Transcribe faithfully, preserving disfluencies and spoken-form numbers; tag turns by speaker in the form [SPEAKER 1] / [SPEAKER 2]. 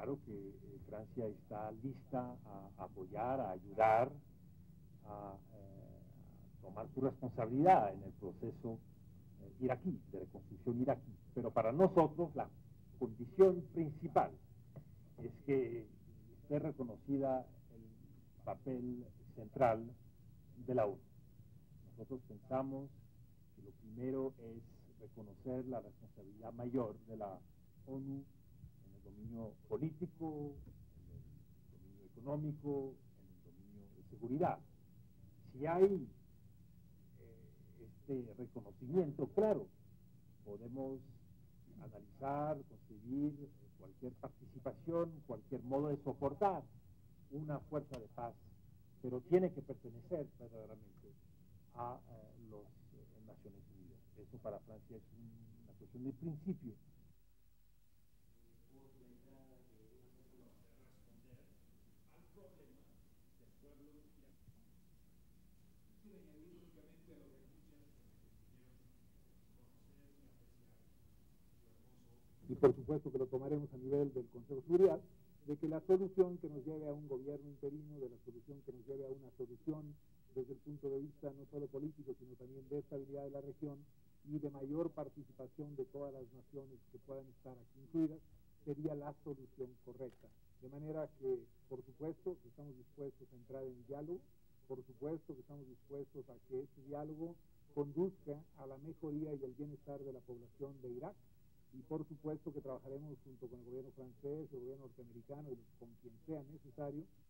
[SPEAKER 1] claro que eh, Francia está lista a apoyar, a ayudar, a, eh, a tomar su responsabilidad en el proceso eh, iraquí, de reconstrucción iraquí. Pero para nosotros la condición principal es que esté reconocida el papel central de la ONU. Nosotros pensamos que lo primero es reconocer la responsabilidad mayor de la ONU en el dominio político, en el dominio económico, en el dominio de seguridad. Si hay eh, este reconocimiento, claro, podemos analizar, concebir cualquier participación, cualquier modo de soportar una fuerza de paz, pero tiene que pertenecer verdaderamente a eh, las eh, Naciones Unidas. Eso para Francia es un, una cuestión de principio.
[SPEAKER 2] Y por supuesto que lo tomaremos a nivel del Consejo de Seguridad, de que la solución que nos lleve a un gobierno interino, de la solución que nos lleve a una solución desde el punto de vista no solo político, sino también de estabilidad de la región y de mayor participación de todas las naciones que puedan estar aquí incluidas, sería la solución correcta. De manera que, por supuesto, que estamos dispuestos a entrar en diálogo, por supuesto que estamos dispuestos a que ese diálogo conduzca a la mejoría y el bienestar de la población de Irak, y por supuesto que trabajaremos junto con el gobierno francés, el gobierno norteamericano y con quien sea necesario